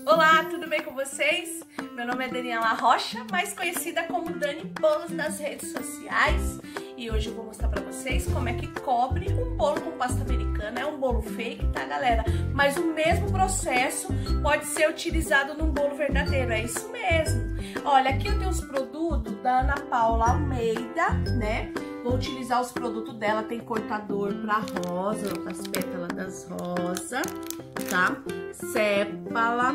Olá, tudo bem com vocês? Meu nome é Daniela Rocha, mais conhecida como Dani Bolos nas redes sociais. E hoje eu vou mostrar pra vocês como é que cobre um bolo com pasta americana. É um bolo fake, tá, galera? Mas o mesmo processo pode ser utilizado num bolo verdadeiro, é isso mesmo. Olha, aqui eu tenho os produtos da Ana Paula Almeida, né? Vou utilizar os produtos dela, tem cortador pra rosa, para as pétalas das rosas, tá? Sépala,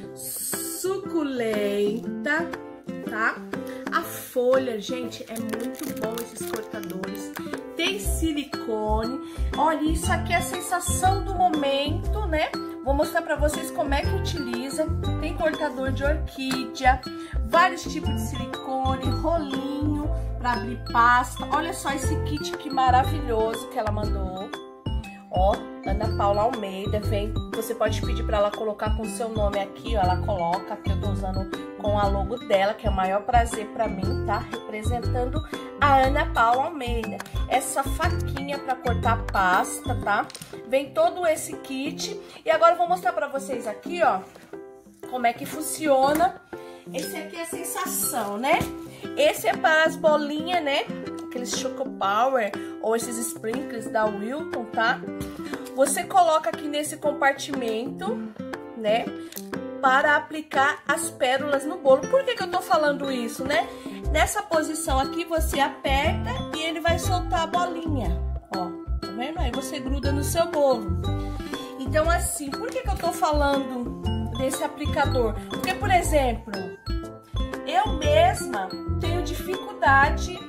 suculenta, tá? A folha, gente, é muito bom esses cortadores. Tem silicone. Olha, isso aqui é a sensação do momento, né? Vou mostrar pra vocês como é que utiliza. Tem cortador de orquídea, vários tipos de silicone, rolinho pra abrir pasta. Olha só esse kit que maravilhoso que ela mandou. Ó, Ana Paula Almeida, vem, você pode pedir para ela colocar com o seu nome aqui, ó, ela coloca, aqui eu tô usando com a logo dela, que é o maior prazer para mim, tá? Representando a Ana Paula Almeida. Essa faquinha para cortar pasta, tá? Vem todo esse kit. E agora eu vou mostrar para vocês aqui, ó, como é que funciona. Esse aqui é a sensação, né? Esse é para as bolinhas, né? Aqueles Choco Power ou esses sprinkles da Wilton, tá? Você coloca aqui nesse compartimento, né? Para aplicar as pérolas no bolo. Por que que eu tô falando isso, né? Nessa posição aqui você aperta e ele vai soltar a bolinha, ó. Tá vendo? Aí você gruda no seu bolo. Então assim, por que que eu tô falando desse aplicador? Porque, por exemplo, eu mesma tenho dificuldade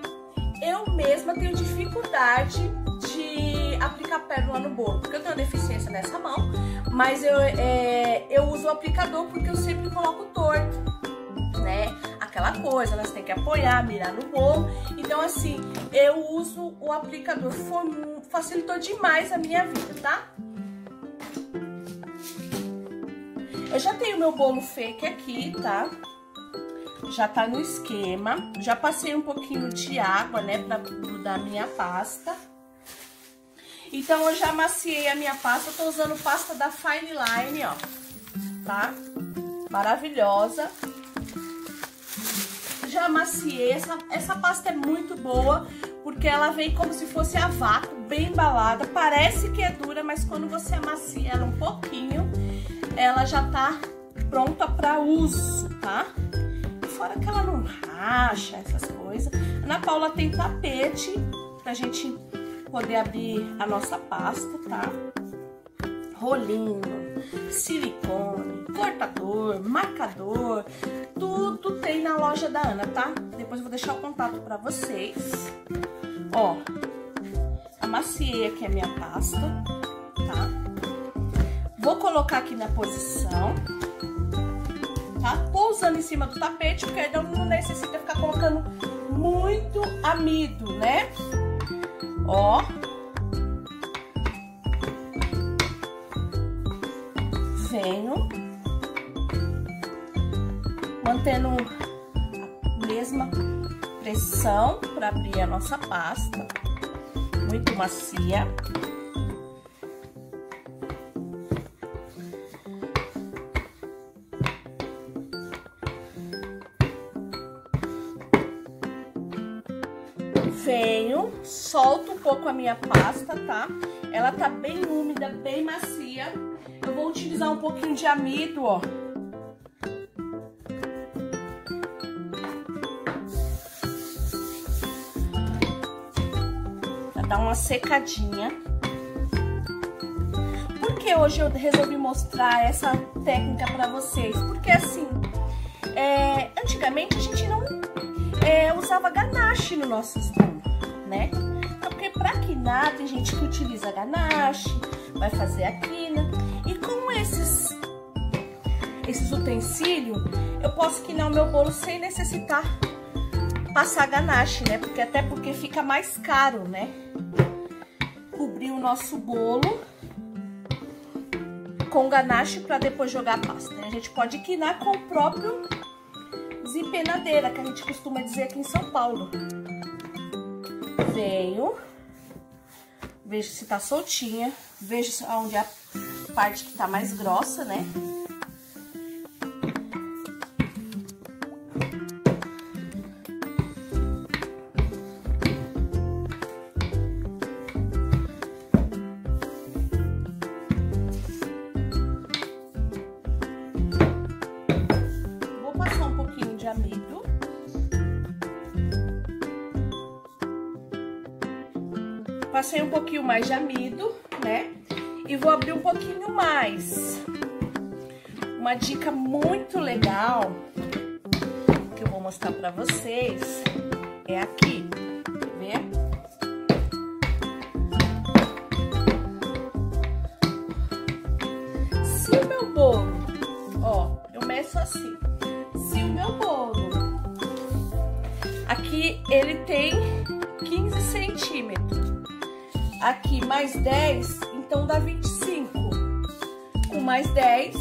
de aplicar pérola no bolo, porque eu tenho deficiência nessa mão, mas eu uso o aplicador porque eu sempre coloco torto, né? Aquela coisa, elas têm que apoiar, mirar no bolo. Então, assim, eu uso o aplicador, facilitou demais a minha vida, tá? Eu já tenho meu bolo fake aqui, tá? Já tá no esquema, já passei um pouquinho de água, né, pra grudar a minha pasta. Então, eu já amaciei a minha pasta, eu tô usando pasta da Fine Line, ó, tá? Maravilhosa. Já amaciei, essa pasta é muito boa, porque ela vem como se fosse a vácuo, bem embalada. Parece que é dura, mas quando você amacia ela um pouquinho, ela já tá pronta pra uso, tá? Fora que ela não racha, essas coisas. Ana Paula tem tapete pra gente poder abrir a nossa pasta, tá? Rolinho, silicone, cortador, marcador, tudo tem na loja da Ana, tá? Depois eu vou deixar o contato pra vocês. Ó, amaciei aqui a minha pasta, tá? Vou colocar aqui na posição. Tá? Pousando em cima do tapete, porque não necessita ficar colocando muito amido, né? Ó. Venho. Mantendo a mesma pressão para abrir a nossa pasta. Muito macia. Venho, solto um pouco a minha pasta, tá? Ela tá bem úmida, bem macia. Eu vou utilizar um pouquinho de amido, ó. Pra dar uma secadinha. Por que hoje eu resolvi mostrar essa técnica pra vocês? Porque assim, antigamente a gente não usava ganache nos nossos bolos, né? Porque pra quinar tem gente que utiliza ganache, vai fazer a quina. E com esses utensílios, eu posso quinar o meu bolo sem necessitar passar ganache, né? Até porque fica mais caro, né? Cobrir o nosso bolo com ganache pra depois jogar a pasta. A gente pode quinar com o próprio desempenadeira, que a gente costuma dizer aqui em São Paulo. Venho, vejo se tá soltinha, vejo onde a parte que tá mais grossa, né? Passei um pouquinho mais de amido, né? E vou abrir um pouquinho mais. Uma dica muito legal que eu vou mostrar pra vocês é aqui, quer ver? Se o meu bolo, ó, eu meço assim. Se o meu bolo, aqui ele tem 15 centímetros, aqui mais 10, então dá 25. Com mais 10,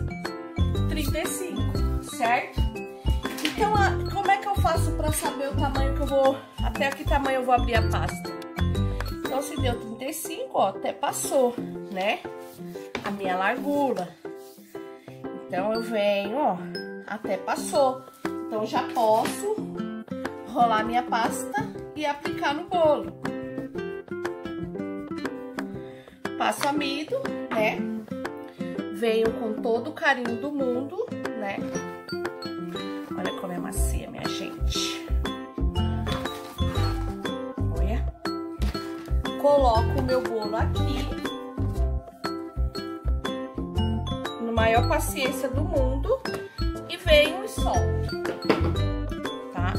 35, certo? Então, como é que eu faço pra saber o tamanho que eu vou, até que tamanho eu vou abrir a pasta? Então, se deu 35, ó, até passou, né? A minha largura. Então, eu venho, ó, até passou. Então, já posso rolar minha pasta e aplicar no bolo. Passo amido, né? Venho com todo o carinho do mundo, né? Olha como é macia, minha gente. Olha. Coloco o meu bolo aqui. Na maior paciência do mundo. E venho e solto. Tá?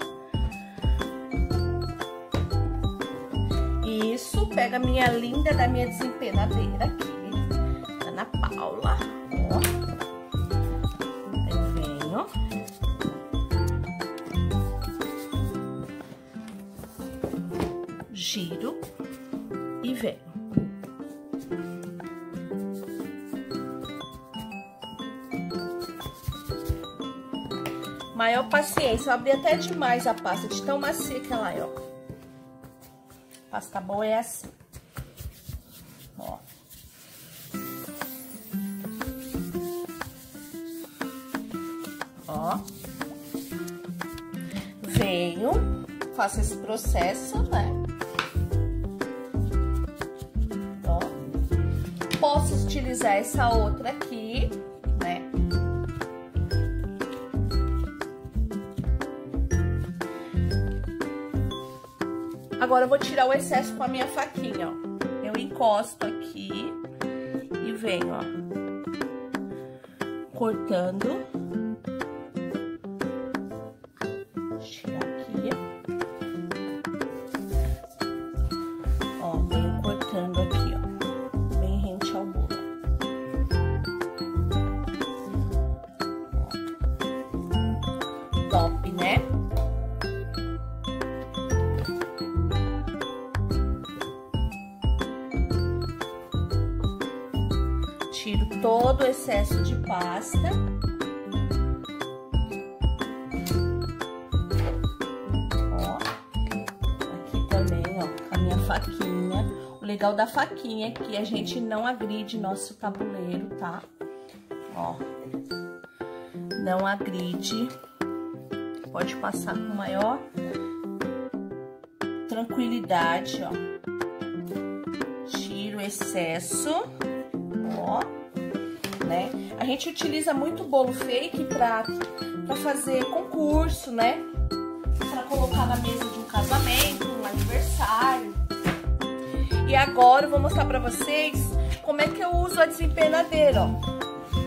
Isso, pega a minha linda da minha desempenadeira aqui. Ana Paula, ó. Eu venho. Giro e venho. Maior paciência, eu abri até demais a pasta, de tão macia que ela é, ó. Pasta boa é assim. Ó. Ó. Venho, faço esse processo, né? Ó. Posso utilizar essa outra aqui, né? Agora eu vou tirar o excesso com a minha faquinha, ó. Eu encosto aqui e venho, ó, cortando. Tirar aqui. Ó, venho cortando aqui, ó, bem rente ao bolo. Ó. Top, né? Tiro todo o excesso de pasta. Ó, aqui também, ó, com a minha faquinha. O legal da faquinha é que a gente não agride nosso tabuleiro, tá? Ó, não agride. Pode passar com maior tranquilidade, ó. Tiro o excesso. Ó, né? A gente utiliza muito bolo fake pra fazer concurso, né? Pra colocar na mesa de um casamento, um aniversário. E agora eu vou mostrar pra vocês como é que eu uso a desempenadeira, ó.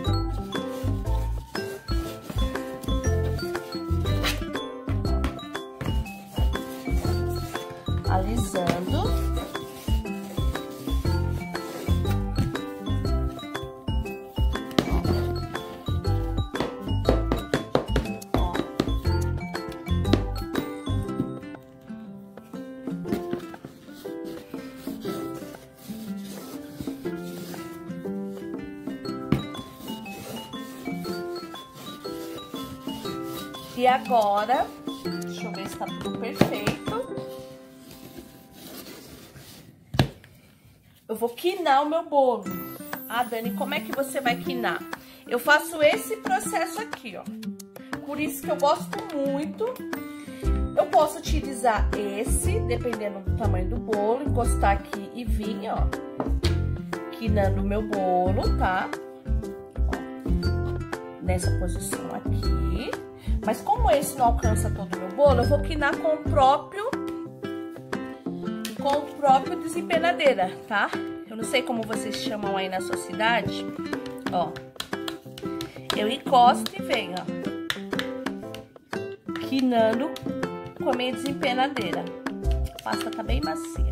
Alisando. E agora, deixa eu ver se tá tudo perfeito. Eu vou quinar o meu bolo. Ah, Dani, como é que você vai quinar? Eu faço esse processo aqui, ó. Por isso que eu gosto muito. Eu posso utilizar esse, dependendo do tamanho do bolo, encostar aqui e vir, ó, quinando o meu bolo, tá? Ó, nessa posição aqui. Mas como esse não alcança todo o meu bolo, eu vou quinar com o próprio com o próprio desempenadeira, tá? Eu não sei como vocês chamam aí na sua cidade, ó. Eu encosto e venho, ó, quinando com a minha desempenadeira. A pasta tá bem macia.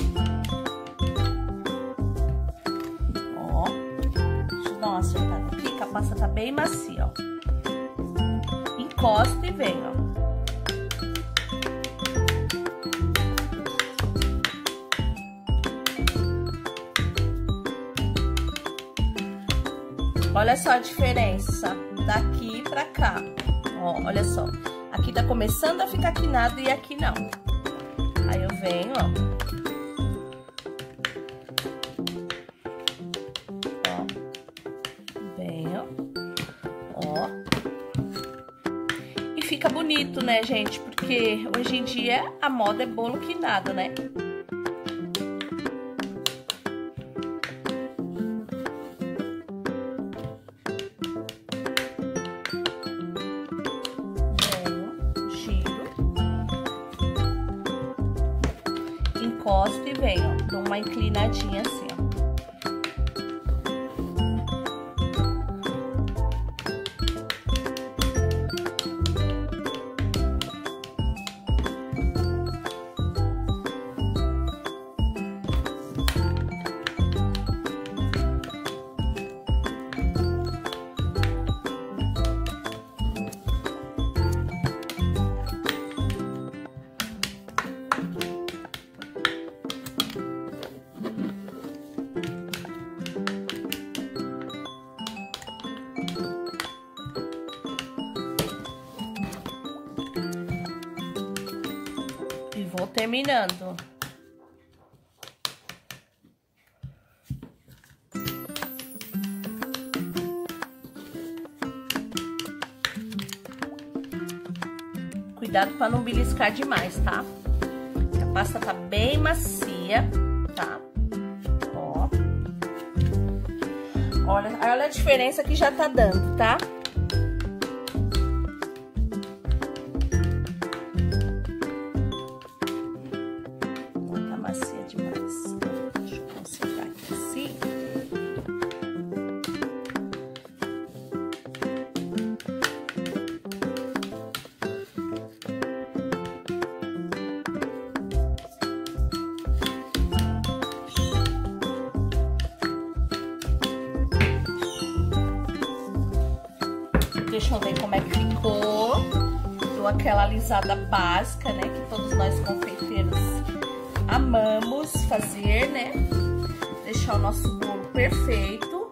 Ó, deixa eu dar uma acertada aqui, que a pasta tá bem macia, ó. Encosto e venho, ó. Olha só a diferença daqui pra cá, ó, olha só. Aqui tá começando a ficar quinado e aqui não. Aí eu venho, ó. Ó, venho, ó. E fica bonito, né, gente? Porque hoje em dia a moda é bolo quinado, né? Encosto e venho, ó, dou uma inclinadinha assim, ó. Vou terminando. Cuidado para não beliscar demais, tá? A pasta tá bem macia, tá? Ó. Olha a diferença que já tá dando, tá? Deixa eu ver como é que ficou. Dou aquela alisada básica, né? Que todos nós confeiteiros amamos fazer, né? Deixar o nosso bolo perfeito.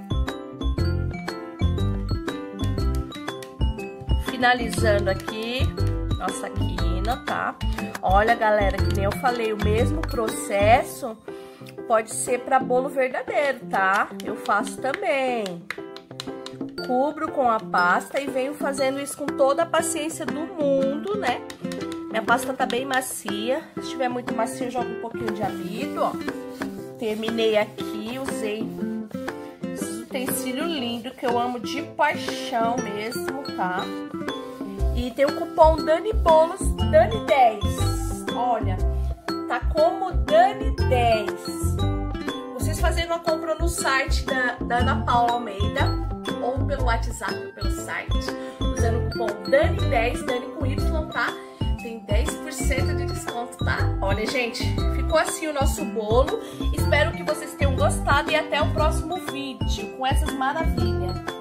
Finalizando aqui nossa quina, tá? Olha, galera, que nem eu falei, o mesmo processo pode ser para bolo verdadeiro, tá? Eu faço também. Cubro com a pasta e venho fazendo isso com toda a paciência do mundo, né? Minha pasta tá bem macia. Se estiver muito macia, eu jogo um pouquinho de amido, ó. Terminei aqui, usei esse utensílio lindo que eu amo de paixão mesmo, tá? E tem o cupom Dani Bolos, Dani10. Olha, tá como Dani10. Vocês fazendo uma compra no site da Ana Paula Almeida, ou pelo WhatsApp ou pelo site, usando o cupom Dani10, Dani com Y, tá? Tem 10% de desconto, tá? Olha, gente, ficou assim o nosso bolo. Espero que vocês tenham gostado e até o próximo vídeo com essas maravilhas.